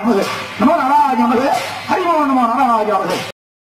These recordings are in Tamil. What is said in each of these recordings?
நமோ நாராயண நமக ஹரிமோ நமோ நாராயண நமக.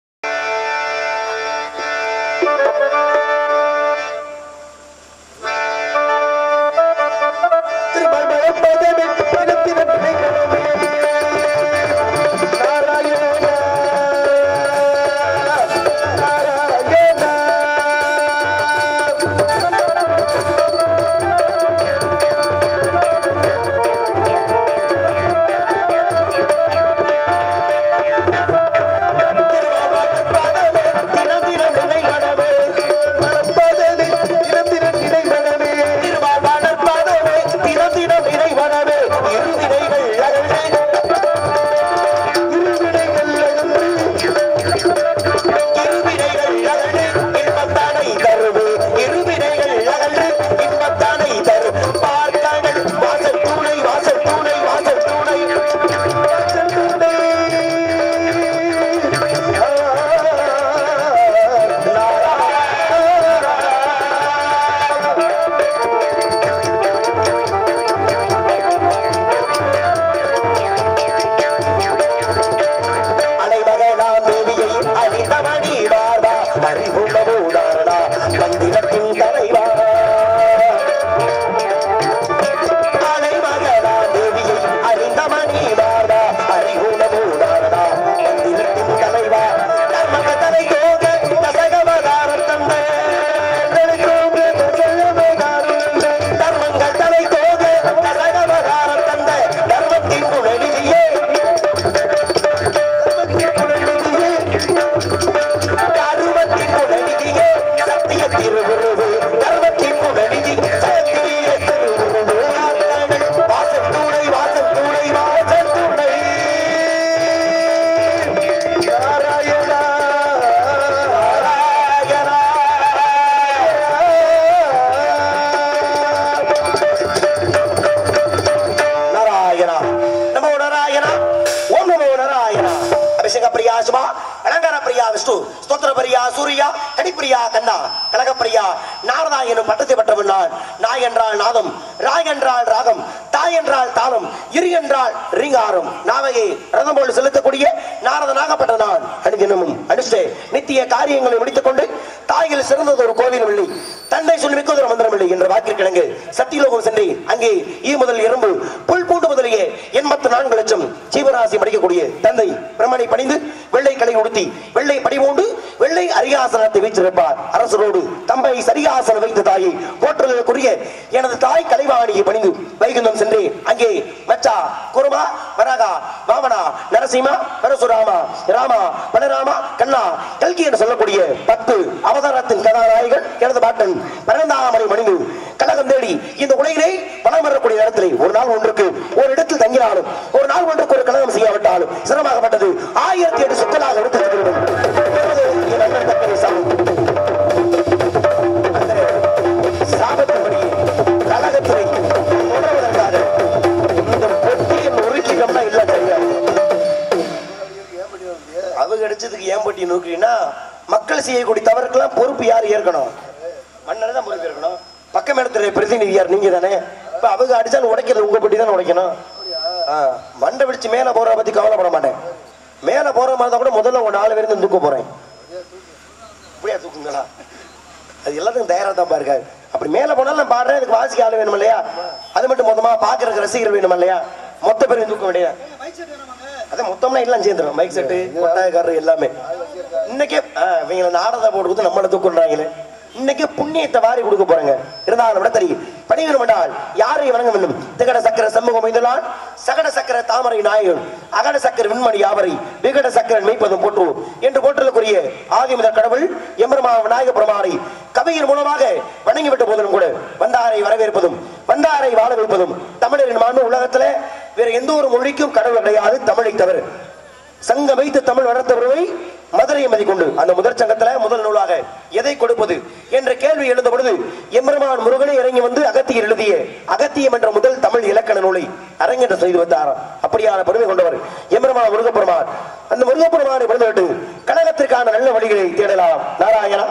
பட்டத்தை பெற்றவன் நான். நாய் என்றால் நாதம், ராய் என்றால் ராகம், தாய் என்றால் தாளம், இரு என்றால் ரீங்காரம், நாவையை ரதம் போல் செலுத்தக்கூடிய நாரதனாகப்பட்ட நான் அனுதினமும் அனுஷ்டே நித்திய காரியங்களை முடித்துக் கொண்டு தாயில் சிறந்தது ஒரு கோவில் இல்லை, தந்தை சொல்லி மிக்கதொரு மந்திரம் இல்லை என்ற வாக்கிற்கிணங்கு சத்தியலோகம் சென்று அங்கே ஈ முதல் எறும்பு புல் பூண்டு முதலியே 84 லட்சம் ஜீவராசி படிக்கக்கூடிய தந்தை பிரம்மனை பணிந்து வெள்ளை கலை உடுத்தி வெள்ளை படிவோண்டு வெள்ளை அரியாசனத்தை வீச்சிருப்பார். அரசரோடு தம்பை சரியாசனம் வைத்த தாயை போற்றுதலுக்குரிய எனது தாய் கலைவாணியை பணிந்து வைகுந்தம் சென்று அங்கே மச்சா குருமா வராகா வாமனா நரசிம்மா பரசுராமா ராமா பலராமா கண்ணா கல்கி என்று சொல்லக்கூடிய 10 அவதாரத்தின் கதாநாயகன் எனது பாட்டன் பரந்தாமரை மணிந்து கழகம் தேடி இந்த உலகிலே பணம் வரக்கூடிய நேரத்திலே ஒரு நாள் ஒன்றுக்கு ஒரு இடத்தில் தங்கினாலும் ஒரு நாள் ஒன்றுக்கு ஒரு கழகம் செய்யாவிட்டாலும் சிரமமாகப்பட்டது 1008 சொற்களாக எடுத்திருக்கிறது. சாபத்தின்படி கழகத்துறை தொடர்வதற்காக இந்த பொட்டியை நொறுக்கிட்டோம்னா இல்ல தெரியாது. அவங்க அடிச்சதுக்கு ஏன் பொட்டி நோக்கிறீங்கன்னா மக்கள் செய்யக்கூடிய தவறுக்கெல்லாம் பொறுப்பு யார் ஏற்கணும்? மன்னர் தான் பொறுப்பு ஏற்கணும். பக்கம் இடத்துல பிரதிநிதி யார்? நீங்க தானே. இப்ப அவங்க அடிச்சாலும் உடைக்கிறது உங்க பட்டி தானே உடைக்கணும். மண்டை பிடிச்சு மேல போறத பத்தி கவலைப்பட மாட்டேன். மேல போற மாதிரி தான் கூட முதல்ல உங்க 4 பேருந்து தூக்க போறேன். இப்படியா தூக்குங்களா? அது எல்லாத்துக்கும் தயாரா தான் பாருங்க. அப்படி மேல போனாலும் நான் பாடுறேன், அதுக்கு வாசிக்க ஆள் வேணும் இல்லையா? அது மட்டும் மொத்தமா பாக்குறதுக்கு ரசிகர் வேணும் இல்லையா? மொத்த பேரும் தூக்க வேண்டிய அதான் மொத்தம்னா எல்லாம் சேர்ந்துடும். மைக் செட்டு கொட்டாயக்காரர் எல்லாமே இன்னைக்கே இவங்களை நாடகத்தை போட்டு கொடுத்து நம்மளை தூக்குறாங்களே. இன்னைக்கு புண்ணியத்தை வாரி கொடுக்க போறாங்க. இருந்தாலும் விட தெரியும் பணிகள் என்றால் யாரை வணங்க வேண்டும்? திகட சக்கர சமூகம் வைத்துள்ளான் சகட சக்கர தாமரை நாயகன் அகட சக்கர விண்மணி யாவரை விகட சக்கரன் மெய்ப்பதும் போற்று என்று போற்றலுக்குரிய ஆதிமுதல் கடவுள் எம்பெருமா விநாயக பெருமானை கவியின் மூலமாக வணங்கிவிட்ட போதிலும் கூட வந்தாரை வரவேற்பதும் வந்தாரை வாழ வைப்பதும் தமிழரின் மாண்பு உலகத்துல வேற எந்த ஒரு மொழிக்கும் கடவுள் கிடையாது, தமிழை தவிர. சங்கம் வைத்து தமிழ் வளர்த்தவர்களை மதுரையை மதிக்கொண்டு அந்த முதற் சங்கத்துல முதல் நூலாக எதை கொடுப்பது என்ற கேள்வி எழுந்த பொழுது எம்பெருமான் முருகனை இறங்கி வந்து அகத்தியர் எழுதிய அகத்தியம் என்ற முதல் தமிழ் இலக்கண நூலை அரங்கேற்றம் செய்து வந்தார். அப்படியான பெருமை கொண்டவர் எம்பெருமான் முருகப்பெருமான். அந்த முருகப்பெருமானை பிறந்துவிட்டு கழகத்திற்கான நல்ல வழிகளை தேடலாம். நாராயணா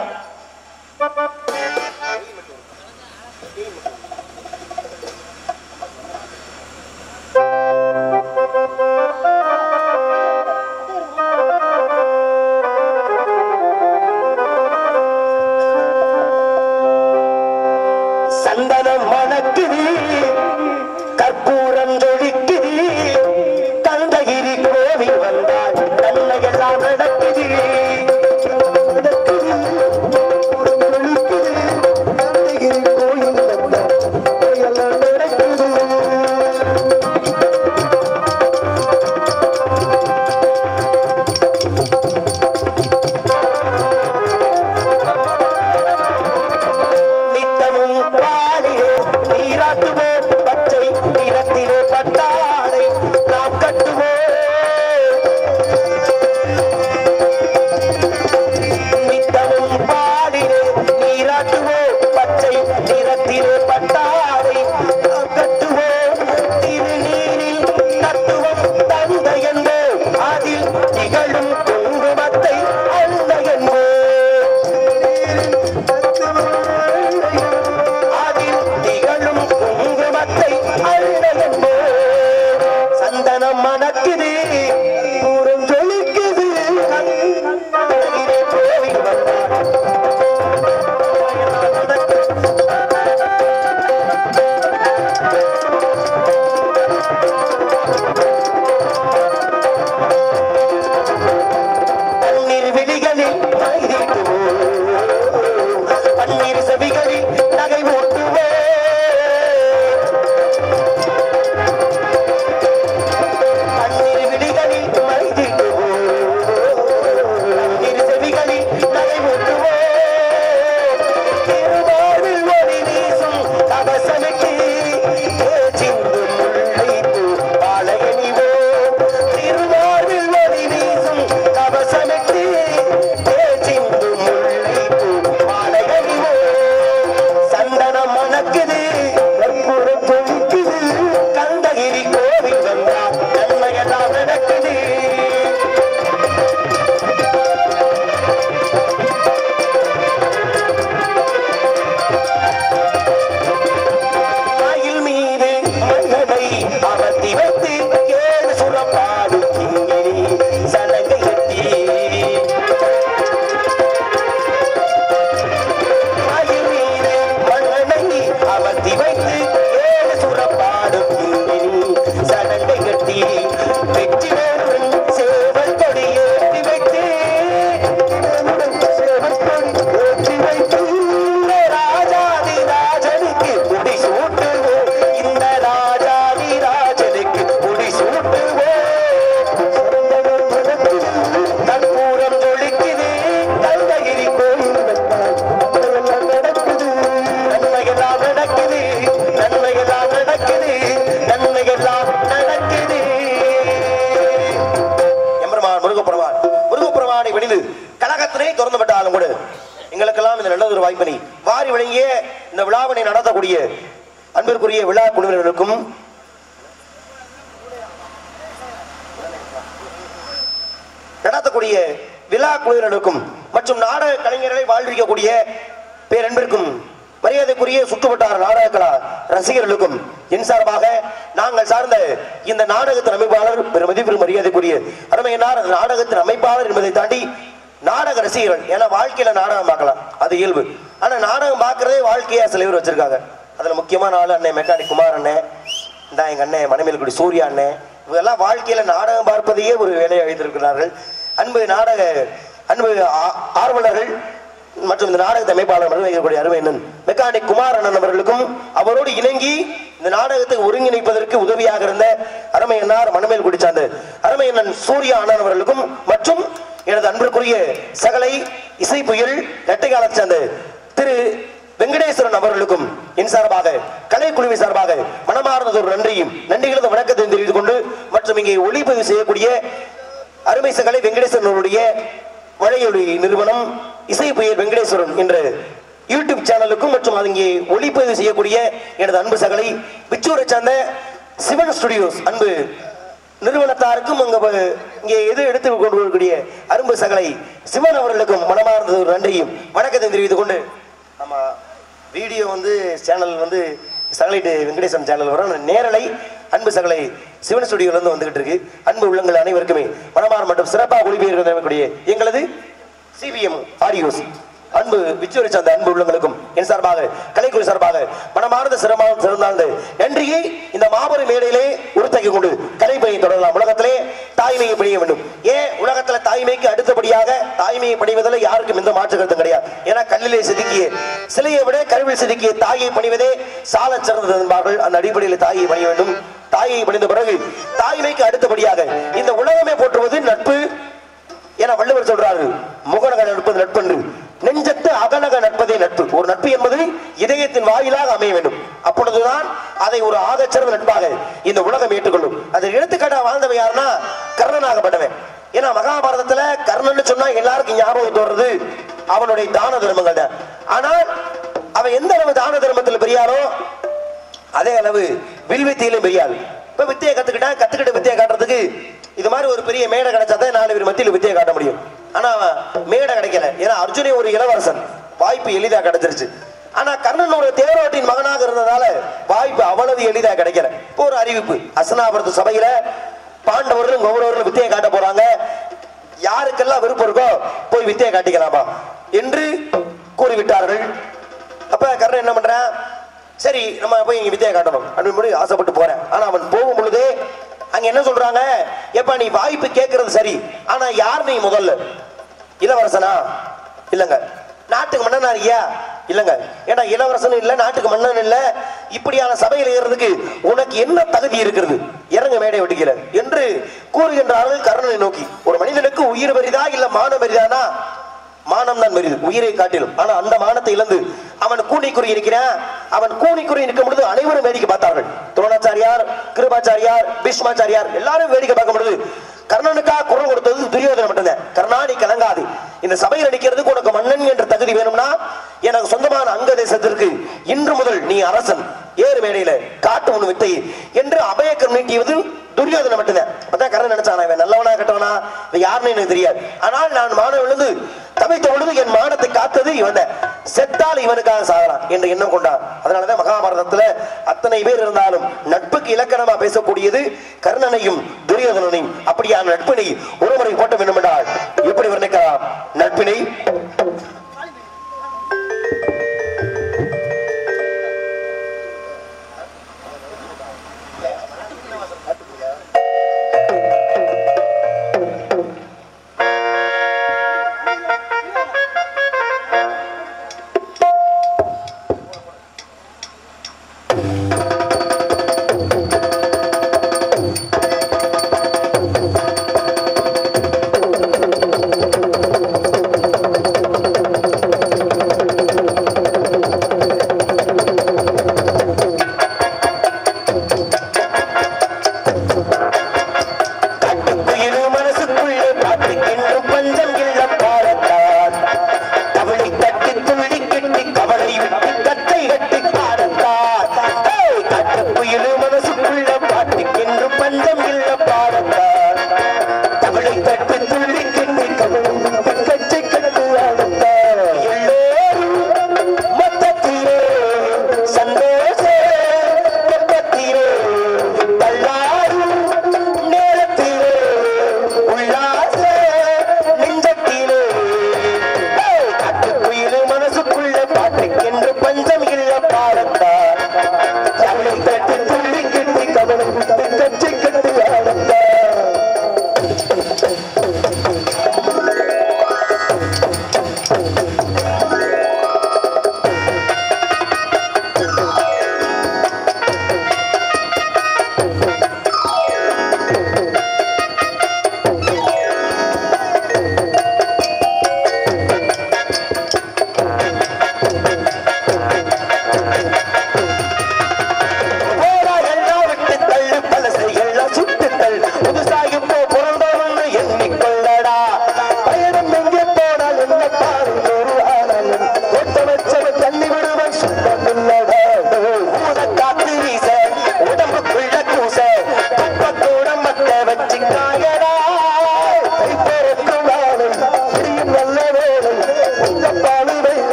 வைத்து ஏழு சுரப்பாடும் கிங்கிணி சலங்கை கட்டி மயில் மீது மன்னனை அமர்த்தி வைத்து ஏழு சுரப்பாடும் கிங்கிணி சலங்கை கட்டி வெற்றி வேறுடன் சேவல் கொடி ஏற்றி வைத்து ஏற்றி வைத்து ராஜாதி ராஜனுக்கு முடி சூட்டுவோம் இந்த ராஜாதி ராஜனுக்கு முடி சூட்டுவோம் கற்பூரம் ஜொலிக்குது கந்தகிரி கோயில் நடக்குது நன்மையெல்லாம் நடக்குது நன்மையெல்லாம் நடக்குது நன்மையெல்லாம் நடக்குது எம்பெருமான் முருகப்பெருமானை வெளிந்து கழகத்தினை திறந்து விட்டாலும் கூட எங்களுக்கெல்லாம் இந்த நல்லதொரு வாய்ப்பினை வாரி வழங்கிய இந்த விழாவினை நடத்தக்கூடிய அன்பிற்குரிய விழா குழுவினருக்கும் நடத்தக்கூடிய விழா குழுவினருக்கும் மற்றும் நாடக கலைஞர்களை வாழ்விக்கக்கூடிய பேரன்பிற்கும் மரியாதைக்குரிய சுற்றுவட்டார நாடக கலா ரசிகர்களுக்கும் என் சார்பாக நாங்கள் சார்ந்த இந்த நாடகத்தின் அமைப்பாளர் பெருமதிப்பு மரியாதைக்குரிய அருமையினார் நாடகத்தின் அமைப்பாளர் என்பதை தாண்டி நாடக ரசிகர்கள். ஏன்னா வாழ்க்கையில நாடகம் பார்க்கலாம், அது இயல்பு. ஆனா நாடகம் பார்க்கறதே வாழ்க்கையா சில பேர் வச்சிருக்காங்க. அதுல முக்கியமான ஆளு அண்ணன் மெக்கானிக் குமார் அண்ணன், இந்த எங்க அண்ணன் மணமேல்குடி சூர்யா அண்ணன், இவங்கெல்லாம் வாழ்க்கையில நாடகம் பார்ப்பதையே ஒரு வேலையை வைத்திருக்கிறார்கள். அன்பு ஆர்வலர்கள் மற்றும் இந்த நாடகத்தை அமைப்பாளர் வைக்கக்கூடிய அருமையண்ணன் மெக்கானிக் குமார் அண்ணன் அவர்களுக்கும் அவரோடு இணங்கி இந்த நாடகத்தை ஒருங்கிணைப்பதற்கு உதவியாக இருந்த அருமையன்னார் மணமேல்குடி சார்ந்த அருமையண்ணன் சூர்யா அண்ணன் அவர்களுக்கும் மற்றும் எனது அன்பிற்குரிய சகலை இசை புயல் இரட்டைக்காலத்தை சார்ந்த திரு வெங்கடேஸ்வரன் அவர்களுக்கும் என் சார்பாக கலைக்குழுவை சார்பாக மனமார்ந்த ஒரு நன்றிகளது வணக்கத்தை தெரிவித்துக் கொண்டு மற்றும் இங்கே ஒளிப்பதிவு செய்யக்கூடிய அருமை சகலை வெங்கடேஸ்வரனுடைய வளையொலி நிறுவனம் இசை புயல் வெங்கடேஸ்வரன் என்ற யூடியூப் சேனலுக்கும் மற்றும் அங்கே ஒளிப்பதிவு செய்யக்கூடிய எனது அன்பு சகலை விச்சூரை சார்ந்த சிவன் ஸ்டுடியோஸ் அன்பு நிறுவனத்தாருக்கும் இங்கே எது எடுத்து கொண்டு வரக்கூடிய அரும்பு சகலை சிவன் அவர்களுக்கும் மனமார்ந்த ஒரு நன்றியும் வணக்கத்தை தெரிவித்துக் கொண்டு நம்ம வீடியோ சேனல் சகலைட்டு வெங்கடேசன் சேனல் வரும் நேரலை அன்பு சகலை சிவன் ஸ்டுடியோல இருந்து வந்துகிட்டு இருக்கு. அன்பு உள்ளங்கள் அனைவருக்குமே மனமார் மற்றும் சிறப்பாக ஒளிபெயர்க்கூடிய எங்களது சிபிஎம் ஆடியோஸ் அன்பு விச்சுவரை சார்ந்த அன்பு உள்ளங்களுக்கும் என் சார்பாக கலைக்குழு சார்பாக மனமார்ந்த சிறந்தாழ்ந்த நன்றியை இந்த மாபெரும் மேடையிலே உறுத்தாக்கி கொண்டு கலைப்பணியை தொடரலாம். உலகத்திலே தாய்மையை பணிய வேண்டும். ஏன் உலகத்துல தாய்மைக்கு அடுத்தபடியாக தாய்மையை பணிவதில் யாருக்கும் எந்த மாற்று கருத்தும் கிடையாது. ஏன்னா கல்லிலே செதுக்கிய சிலையை விட கருவில் செதுக்கிய தாயை பணிவதே சால சிறந்தது என்பார்கள். அந்த அடிப்படையில் தாயை பணிய வேண்டும். தாயை பணிந்த பிறகு தாய்மைக்கு அடுத்தபடியாக இந்த உலகமே போற்றுவது நட்பு என வள்ளுவர் சொல்றாரு. முகநக நட்பது நட்பன்று நெஞ்சத்து அகநக நட்பதே நட்பு. ஒரு நட்பு என்பது இதயத்தின் வாயிலாக அமைய வேண்டும். அப்பொழுதுதான் அதை ஒரு ஆகச்சிறந்த நட்பாக இந்த உலகம் ஏற்றுக்கொள்ளும். அதை எடுத்துக்காட்டா வாழ்ந்தவன் யாருன்னா கர்ணனாகப்பட்டவன். ஏன்னா மகாபாரதத்துல கர்ணன் சொன்னா எல்லாருக்கும் ஞாபகம் தோறது அவனுடைய தான தர்மங்கள் தான். ஆனால் அவன் எந்த அளவு தான தர்மத்தில் பெரியாரோ அதே அளவு வில்வித்தையிலும் பெரியாரு. இப்ப வித்தையை கத்துக்கிட்டு வித்தையை காட்டுறதுக்கு இது மாதிரி ஒரு பெரிய மேடை கிடைச்சாதான் 4 பேர் மத்தியில் வித்தையை காட்ட முடியும். ஆனா மேடை கிடைக்கல. ஏன்னா அர்ஜுனே ஒரு இளவரசன், வாய்ப்பு எளிதா கிடைச்சிருச்சு. ஆனா கர்ணன் ஒரு தேரோட்டின் மகனாக இருந்ததால வாய்ப்பு அவ்வளவு எளிதா கிடைக்கல. இப்போ ஒரு அறிவிப்பு, அஸ்னாபுரத்து சபையில பாண்டவர்களும் கௌரவர்களும் வித்தையை காட்ட போறாங்க. யாருக்கெல்லாம் விருப்பம் இருக்கோ போய் வித்தையை காட்டிக்கலாமா என்று கூறிவிட்டார்கள். அப்ப கர்ணன் என்ன பண்றான், சரி நம்ம போய் இங்க வித்தையை காட்டணும் அப்படின்னு ஆசைப்பட்டு போறேன். ஆனா அவன் போகும் பொழுதே அங்க என்ன சொல்றாங்க, எப்ப நீ வாய்ப்பு கேட்கறது சரி, ஆனா யார் நீ முதல்ல இளவரசனா? இல்லங்க. நாட்டுக்கு மன்னனா இருக்கியா? இல்லங்க. ஏன்னா இளவரசன் இல்ல, நாட்டுக்கு மன்னன் இல்ல. இப்படியான சபையில் ஏறதுக்கு உனக்கு என்ன தகுதி இருக்கிறது? இறங்க மேடை வெட்டிக்கல என்று கூறுகின்றார்கள் கர்ணனை நோக்கி. ஒரு மனிதனுக்கு உயிர் பெரிதா இல்ல மானம் பெரிதானா? மானம் தான் பெரிது, உயிரை காட்டிலும். ஆனா அந்த மானத்தை இழந்து அவன் கூனிக்குறி இருக்கிறான். அவன் கூனிக்குறி இருக்கும் பொழுது அனைவரும் வேடிக்கை பார்த்தார்கள். துரோணாச்சாரியார், கிருபாச்சாரியார், பீஷ்மாச்சாரியார் எல்லாரும் வேடிக்கை பார்க்கும் பொழுது கர்ணனுக்காக குரல் கொடுத்தது துரியோதனன் மட்டும்தான். கர்ணாடி கலங்காது, இந்த சபையில் அடிக்கிறதுக்கு உனக்கு மன்னன் என்ற தகுதி வேணும்னா எனக்கு சொந்தமான அங்க தேசத்திற்கு இன்று முதல் நீ அரசன், ஏறு மேடையில காட்டு ஒண்ணு வித்தை என்று அபயக்கரம் நீட்டியது துரியோதனை மட்டும்தான். அப்பதான் கர்ணன் நினைச்சானா இவன் நல்லவனா கட்டவனா யாருன்னு எனக்கு தெரியாது. ஆனால் நான் மானம் விழுந்து தவித்த பொழுது என் மானத்தை காத்தது இவன், செத்தால் இவனுக்காக சாகலாம் என்ற எண்ணம் கொண்டான். அதனாலதான் மகாபாரதத்துல அத்தனை பேர் இருந்தாலும் நட்புக்கு இலக்கணமா பேசக்கூடியது கர்ணனையும் துரியோதனனையும். அப்படியான நட்பினை ஒருமுறை போட்ட வேண்டும் என்றால் எப்படி வர்ணிக்கலாம் நட்பினை?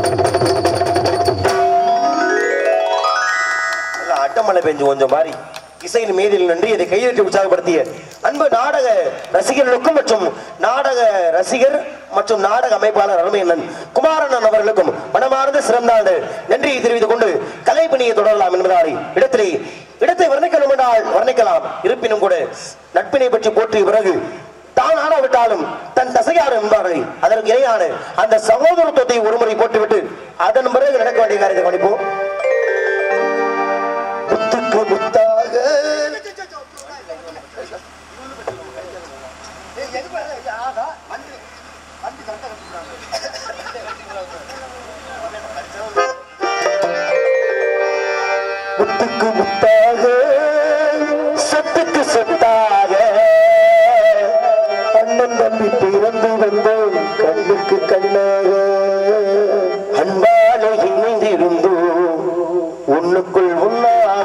மழை பெஞ்சு கொஞ்சம் மாதிரி இசையின் மேதில் நன்றி. இதை கையெழுத்து உற்சாகப்படுத்திய அன்பு நாடக ரசிகர்களுக்கும் மற்றும் நாடக ரசிகர் மற்றும் நாடக அமைப்பாளர் அருமையண்ணன் குமாரண்ணன் அவர்களுக்கும் மனமார்ந்த சிறந்தாண்டு நன்றியை தெரிவித்துக் கொண்டு கலைப்பணியை தொடரலாம் என்பதால் இடத்தை வர்ணிக்கணும் என்றால் வர்ணிக்கலாம். இருப்பினும் கூட நட்பினை பற்றி போற்றிய பிறகு தான் ஆடாவிட்டாலும் தன் தசையாறு என்பார்கள். அதற்கு இணையான அந்த சகோதரத்துவத்தை ஒருமுறை போட்டுவிட்டு அதன் பிறகு நடக்க வேண்டிய காரியத்தை கவனிப்போம். முத்துக்கு முத்தாக முத்துக்கு முத்தாக சொத்துக்கு சொத்தாக அண்ணன் தம்பி பிறந்து வந்தோம் கண்ணுக்கு கண்ணாக அன்பாலே இணைந்திருந்தோம் உன்னுக்குள் உண்ணாக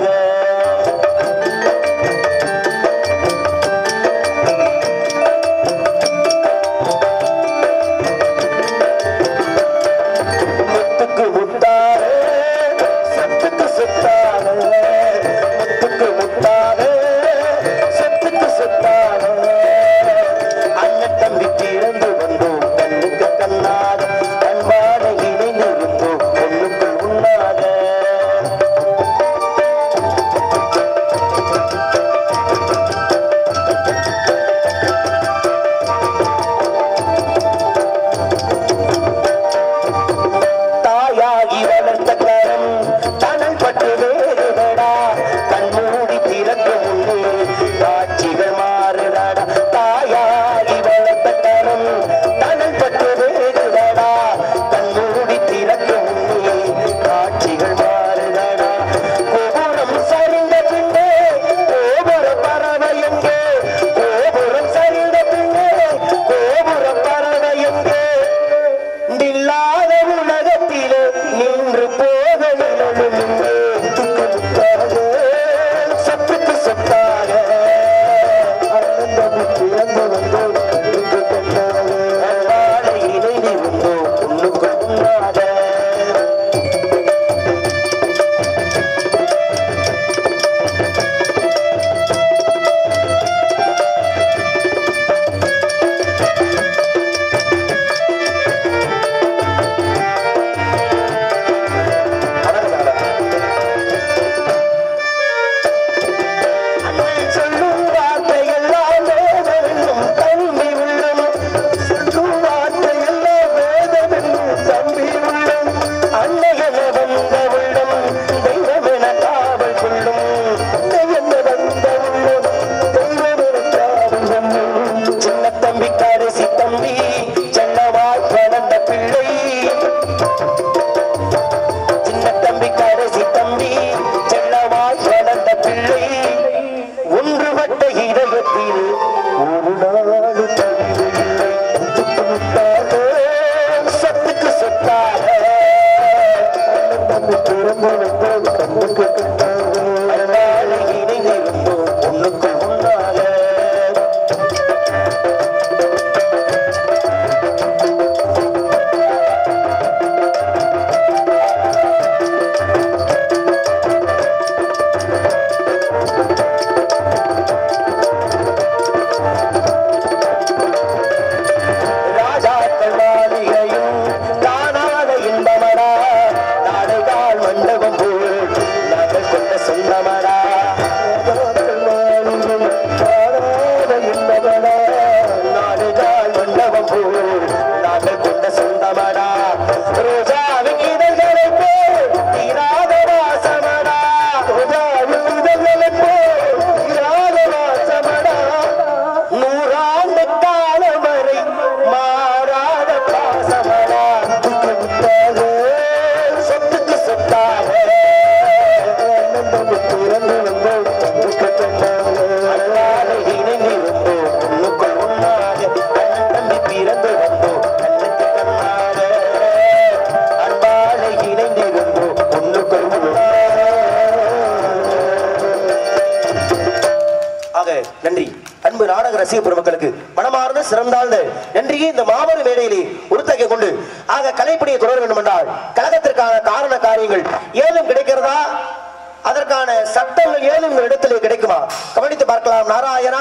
முத்துக்கு முத்தாக சொத்துக்கு சொத்தாக முத்துக்கு முத்தாக சொத்துக்கு சொத்தாக அண்ணன் தம்பி பிறந்து வந்தோம் கண்ணுக்கு கண்ணாக அன்பான இணைந்திருந்தோம் ஒண்ணுக்குள் உண்ணாக தாயாகி வளர்த்த கரம் தனல் பட்டு வேறுதடா கண்மூடி திறக்கும் முன்னே காட்சிகள் மாறுதடா தாயாகி வளர்த்த கரம் தனல் பட்டு வேறுதடா கண்மூடி திறக்கும் முன்னே காட்சிகள் மாறுதடா கோபுரம் சரிந்த பின்னே கோபுர பறவை எங்கே கோபுரம் சரிந்த பின்னே கோபுர பறவை எங்கே இல்லாத உலகத்திலே நின்று போக நிழலும் சத்துக்கு சொத்தாக அண்ணன் பிறந்து வந்தோம் இணைந்திருந்தோம் ஒண்ணுக்குள் உண்ணாக சொல்லும் வார்த்தையெல்லாம் வேதமென்னும் தம்பி உள்ளம் சொல்லும் வார்த்தையெல்லாம் வேதமென்னும் தம்பி உள்ளம் அன்னையென வந்த உள்ளம் தெய்வமென காவல் கொள்ளும் அன்னையென வந்த உள்ளம் தெய்வமென காவல் கொள்ளும் சின்ன தம்பி கடைசி தம்பி சென்னவாய் வளர்ந்த பிள்ளை சின்ன தம்பி கடைசி தம்பி சென்னவாய் வளர்ந்த பிள்ளை ஒன்றுபட்ட இதயத்தில் ஒரு நாள் தவிரவில்லை சத்துக்கு சொத்தாக பிறந்து வந்தோம் கண்ணுக்கு கண்ணாக இணைந்திருந்தோம் ஒண்ணுக்குள் உண்ணாக ராஜாக்கள் மாளிகையும் காணாத இன்பமடா நாடுகால் மண்டபம் போல் நாங்கள் கொண்ட சொந்தமடா ராஜாக்கள் மாளிகையும் காணாத இன்பமடா நாடுகால் மண்டபம் போல் நாங்கள் கொண்ட சொந்தமடா ரோஜாவின் இதழ்களை போல் தீராத வாசமடா ரோஜாவின் இதழ்களை போல் தீராத வாசமடா நூறாண்டு காலம் வரை மாறாத பாசமடா சொத்துக்கு சொத்தாக பிறந்து வந்தோம் அன்பாலே இணைந்திருந்தோம் ஒண்ணுக்குள் உண்ணாக அண்ணன் தம்பி பிறந்து வந்தோம் கண்ணுக்கு கண்ணாக அன்பாலே இணைந்திருந்தோம் ஒண்ணுக்குள் உண்ணாக. ஆக நன்றி அன்பு நாடக ரசிக பெருமக்களுக்கு மனமார்ந்த சிறந்தாழ்ந்த நன்றியை இந்த மாபெரும் மேடையிலே உறுத்தகை கொண்டு ஆக கலைப்பணியை தொடர வேண்டும் என்றால் கழகத்திற்கான காரண காரியங்கள் ஏதும் கிடைக்கிறதா அதற்கான சட்டங்கள் ஏதும் இந்த இடத்திலே கிடைக்குமா? கவனித்து பார்க்கலாம். நாராயணா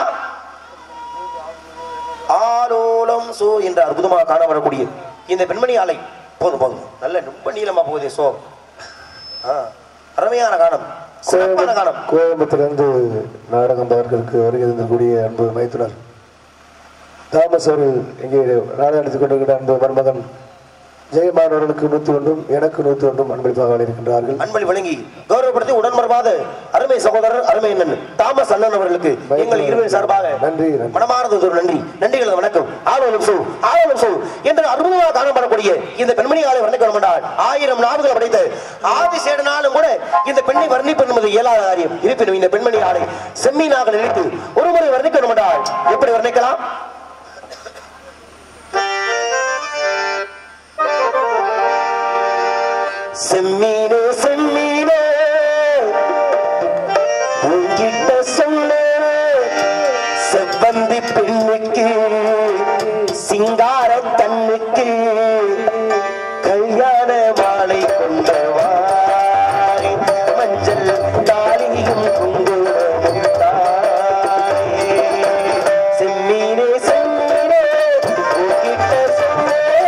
ஆலோலம் சோ என்ற அற்புதமாக காணப்படக்கூடிய இந்த பெண்மணி ஆலை போதும் போதும் நல்ல ரொம்ப நீளமா போகுது. சோ அருமையான காலம், சிறப்பான காலம். கோயம்புத்தூர்லேருந்து நாடகம் பார்க்கறதுக்கு வருகை தந்தக்கூடிய அன்பு மைத்துனர் தாமஸ் அவர்கள் இங்கே நாடகத்துக் கொண்டிருக்கிற அன்பு மருமகன் ஜெயமான் அவர்களுக்கு 101 எனக்கு 101 அன்பளிப்பாக இருக்கின்றார்கள். அன்பளி வழங்கி கௌரவப்படுத்தி உடன்மரபாத அருமை சகோதரர் அருமை அண்ணன் தாமஸ் அண்ணன் அவர்களுக்கு எங்கள் இருவரின் சார்பாக நன்றி, மனமார்ந்த ஒரு நன்றி. நன்றிகளது வணக்கம். ஆலோலம் சொல் என்று அற்புதமாக காணப்படக்கூடிய இந்த பெண்மணி ஆலை வர்ணிக்க வேண்டால் 1000 நாவுகள் படைத்த ஆதிசேடனாலும் கூட இந்த பெண்ணை வர்ணிப்பது என்பது இயலாத காரியம். இருப்பினும் இந்த பெண்மணி ஆலை செம்மீனாக நினைத்து ஒருமுறை வர்ணிக்க வேண்டால் எப்படி வர்ணிக்கலாம்? செம்மீனே செம்மீனே உங்கிட்ட சொன்ன செவ்வந்தி பெண்ணுக்கு சிங்கார கண்ணுக்கு கல்யாண மாலை கொண்டவா மஞ்சள் தாலியும் குங்குமமும் தாயே. செம்மீனே செம்மீனே உங்கிட்ட சொன்ன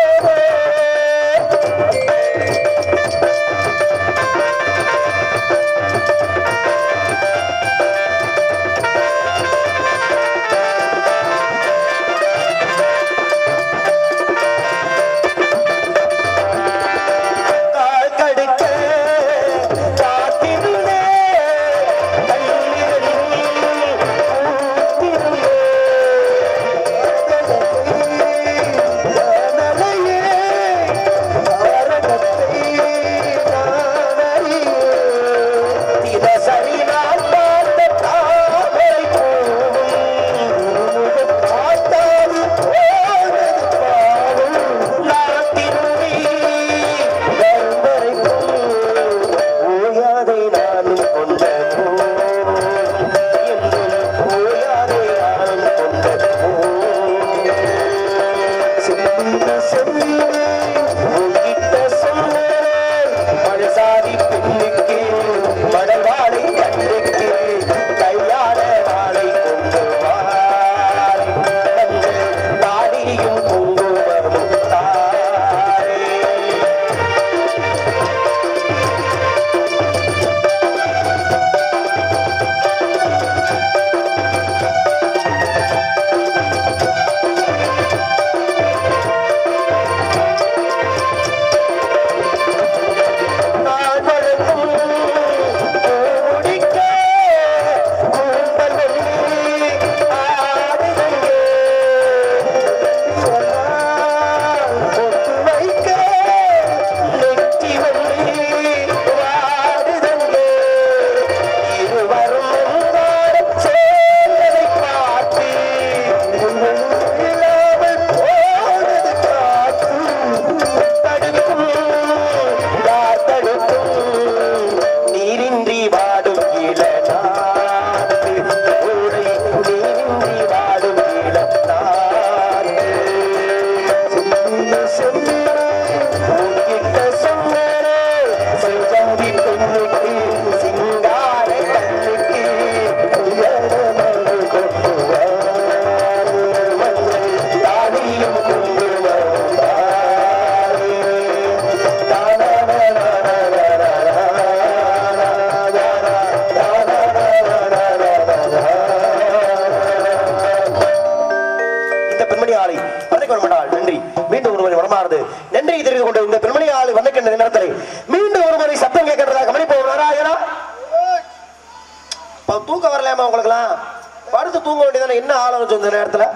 தூக்க வரலாமா உங்களுக்குலாம்? படுத்து தூங்க வேண்டியதானே, என்ன ஆலோசனை இந்த நேரத்தில்?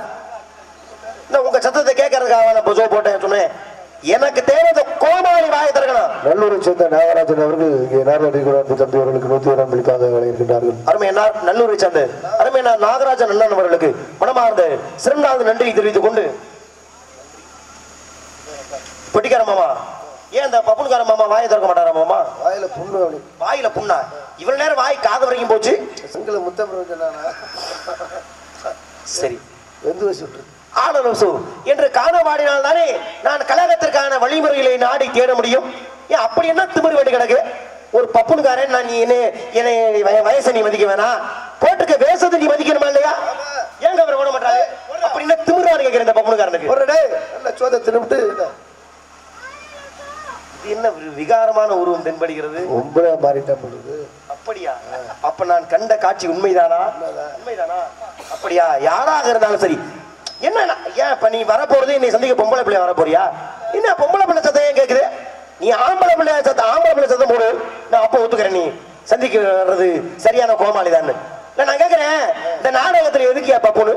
உங்க சத்தத்தை கேட்கறதுக்காக நான் ஜோ போட்டேன் சொன்னேன். எனக்கு தேவை கோமாளி வாயை திறக்கணும். நல்லூரை சேர்ந்த நாகராஜன் அவர்கள் இங்கே நாகராஜன் தம்பி அவர்களுக்கு 101 அன்பளிப்பாக வழங்கியிருக்கின்றார்கள். அருமை நல்லூரை சேர்ந்த அருமை நாகராஜன் அண்ணன் அவர்களுக்கு மனமார்ந்த சிறந்தாந்து நன்றி தெரிவித்துக் கொண்டு, பொட்டிக்கார மாமா ஏன் இந்த பப்புனுக்கார மாமா வாயை திறக்க மாட்டாரா மாமா? வாயில புண்ணு. வாயில புண்ணா? இவ்வளவு நேரம் வாய் காது வரைக்கும் போச்சு. சிங்கள முத்தம் சரி வெந்து வச்சு விட்டு ஆளரசு என்று காணவாடினால் தானே நான் கழகத்திற்கான வழிமுறைகளை நாடி தேட முடியும். ஏன் அப்படி என்ன திமிரு வேண்டி கிடக்கு? ஒரு பப்புனுக்காரன் நான் நீ என்னை வயசை நீ மதிக்க வேணாம், போட்டுக்க வேஷத்தை நீ மதிக்கணுமா இல்லையா? ஏங்க அவரை ஓட மாட்டாரு அப்படின்னா திமிரான்னு கேட்கிறேன் இந்த பப்புனுக்காரனுக்கு. ஒரு டே நல்ல சோதை தின்னுட்டு இது என்ன விகாரமான உருவம் தென்படுகிறது? ரொம்ப மாறிட்டேன் பொழுது. அப்படியா? அப்ப நான் கண்ட காட்சி உண்மைதானா? உண்மைதானா? அப்படியா? யாராக இருந்தாலும் சரி. என்ன ஏன் இப்ப நீ வரப்போறது என்னை சந்திக்க பொம்பளை பிள்ளைய வர போறியா? என்ன பொம்பளை பிள்ளை சத்தம் ஏன் கேக்குது? நீ ஆம்பளை பிள்ளை சத்தம் போடு, நான் அப்ப ஒத்துக்கிறேன். நீ சந்திக்க வர்றது சரியான கோமாளிதான். நான் கேக்குறேன், இந்த நாடகத்துல எதுக்கியா பப்புனு?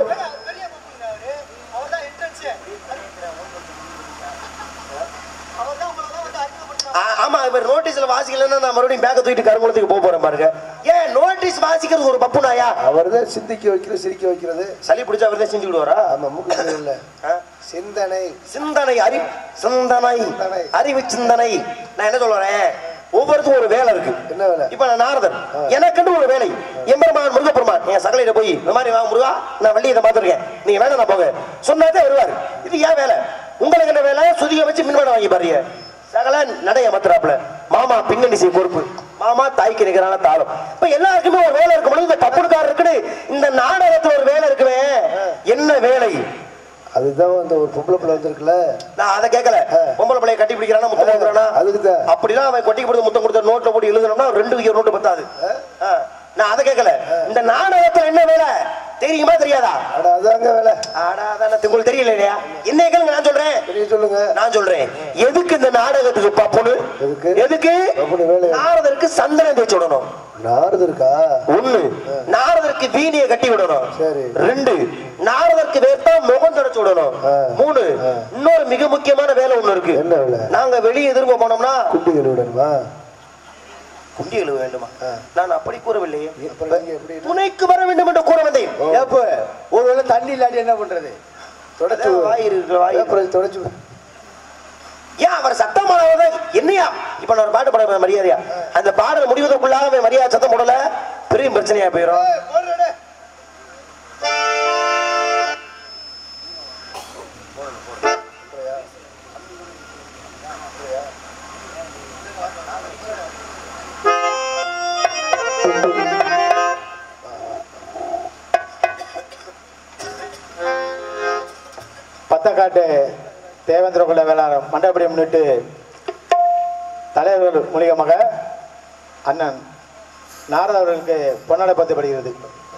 ஆமா, இவர் நோட்டீஸ்ல வாசிக்கலன்னா நான் மறுபடியும் பேக்க தூக்கிட்டு கருங்குளத்துக்கு போறேன் பாருங்க. ஏன் நோட்டீஸ் வாசிக்கிறது ஒரு பப்புனாயா? அவர்தான் சிந்திக்க வைக்கிறது, சிரிக்க வைக்கிறது. சளி பிடிச்சா அவர்தான் சிந்தி விடுவாரா? ஆமா, மூக்கு இல்ல. சிந்தனை சிந்தனை அறிவு சிந்தனை. நான் என்ன சொல்றேன், ஒவ்வொருத்தரும் ஒரு வேலை இருக்கு. என்ன வேலை? இப்ப நான் நாரதர், எனக்குன்னு ஒரு வேலை. எம்பெருமான் முருகப்பெருமான் என் சகலையில போய் இந்த மாதிரி வா முருகா, நான் வள்ளியை பார்த்துருக்கேன், நீங்க வேலை நான் போங்க சொன்னாதே வருவாரு. இது ஏன் வேலை? உங்களுக்கு என்ன வேலை? சுதிக வச்சு மின்வாடம் வாங்கி பாருங்க. சகல நடைய மத்துறாப்புல மாமா பின்னணி செய்ய பொறுப்பு, மாமா தாய்க்கு நிகரான தாளம். இப்ப எல்லாருக்குமே ஒரு வேலை இருக்கும் பொழுது இந்த பப்புனுக்காரர் இருக்குன்னு இந்த நாடகத்துல ஒரு வேலை இருக்குமே, என்ன வேலை? அதுதான் அந்த ஒரு பொம்பளை பிள்ளை வந்திருக்குல்ல. நான் அதை கேட்கல. பொம்பளை பிள்ளைய கட்டி பிடிக்கிறானா முத்தம் கொடுக்குறானா? அதுக்குதான். அப்படிலாம் அவன் கொட்டி கொடுத்து முத்தம் கொடுத்த நோட்ல போட்டு எழுதணும்னா 2 நோட்டு பத்தாது. நான் அதை கேட்கல. இந்த நாடகத்துல என்ன வேலை தெரியுமா தெரியாதா? அதாங்க வேலை. உங்களுக்கு தெரியல இல்லையா? என்ன கேளுங்க, நான் சொல்றேன். சொல்லுங்க. நான் சொல்றேன், எதுக்கு இந்த நாடகத்துக்கு பப்புனு? எதுக்கு? நாரதருக்கு சந்தனம் தேய்ச்சி விடணும். நாரதருக்கா? 1, நாரதருக்கு வீணியை கட்டி விடணும். 2, நாரதருக்கு வேர்த்தா முகம் தொடச்சு விடணும். 3, இன்னொரு மிக முக்கியமான வேலை ஒண்ணு இருக்கு. என்ன வேலை? நாங்க வெளியே எதிர்ப்பு போனோம்னா குண்டி கழுவிடணுமா? குண்டி கழுவ வேண்டுமா? நான் அப்படி கூறவில்லையே. துணைக்கு வர வேண்டும் என்று கூற வந்தேன். ஒருவேளை தண்ணி இல்லாட்டி என்ன பண்றது? தொடச்சு தொடச்சு. ஏன் அவர் சத்தம் போடாத என்னையா? இப்ப நான் ஒரு பாட்டு பாட மரியாதையா? அந்த பாடல் முடிவதற்குள்ளாக மரியாதை சத்தம் போடல, பெரிய பிரச்சனையா போயிடும். பத்தக்காட்டு தேவேந்திர குல வேளாண் மண்டபடி முன்னிட்டு தலைவர் மூலிகமாக அண்ணன் நாரத அவர்களுக்கு பொன்னாடை பத்தப்படுகிறது.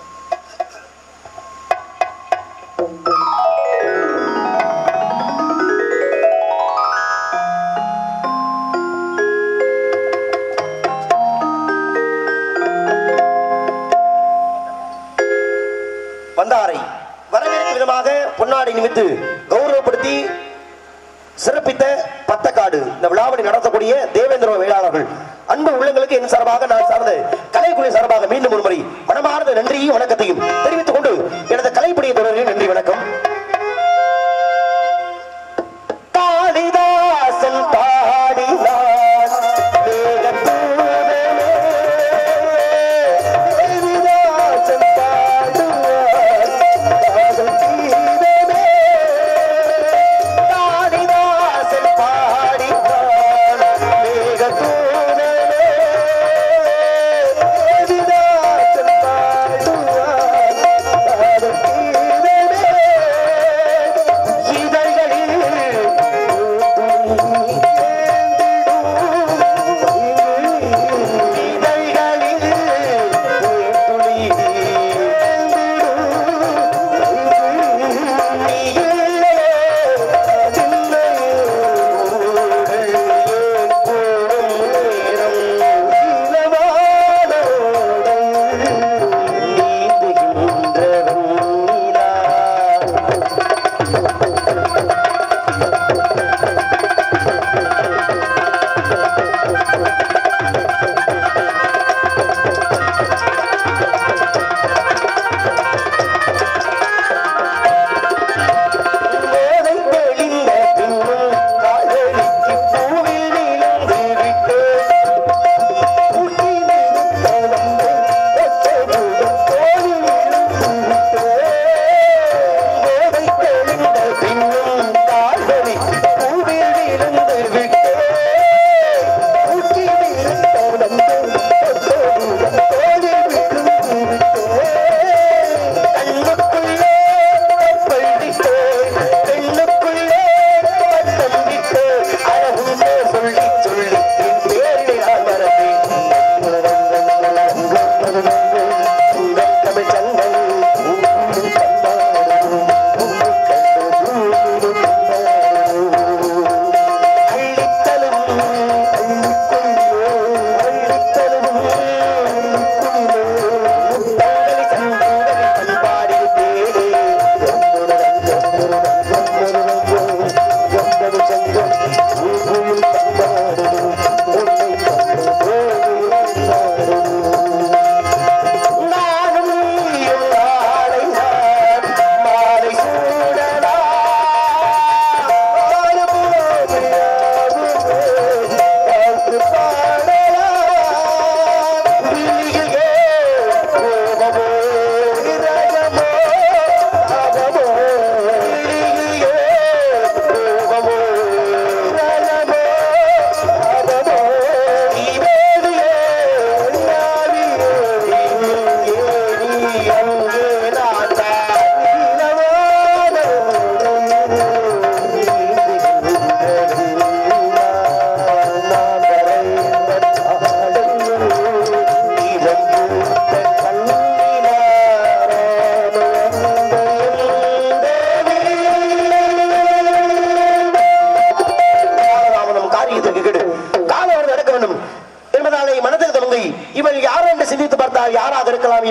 வந்தாரை வரவேற்கும் விதமாக பொன்னாடை நிமித்து கௌரவப்படுத்தி சிறப்பித்த பத்தக்காடு இந்த விழாவணி நடத்தக்கூடிய தேவேந்திர வேளாளர்கள் அன்பு உள்ளங்களுக்கு என் சார்பாக, நான் சார்ந்த கலைக்குழு சார்பாக மீண்டும் ஒருமுறை மனமார்ந்த நன்றியும் வணக்கத்தையும் தெரிவித்துக் கொண்டு எனது கலைப்பணியை தொடர்கிறேன். நன்றி, வணக்கம். காளிதாசன் பாடினான்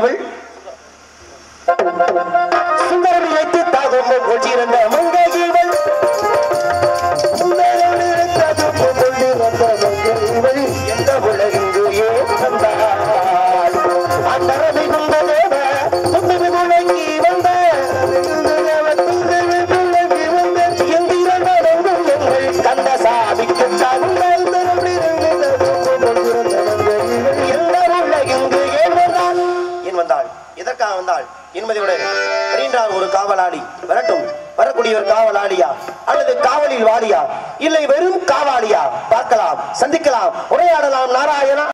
இவள் சுந்தரம் வைத்து தாகும் கொச்சிருந்த மங்கை இவள் எந்த உலகிங்கு ஏன் வந்தாள் அந்தரவை கொண்டதேவ துன்பு முழங்கி வந்த கந்த சாமிக்கு தங்கள் ஏன் வந்தாள் எதற்காக வந்தாள் என்பதை அறிந்தார் ஒரு காவலாளி வரட்டும் வரக்கூடிய ஒரு காவலாளியா அல்லது காவலில் வாலியா இல்லை வெறும் காவாலியா பார்க்கலாம் சந்திக்கலாம் உரையாடலாம் நாராயணா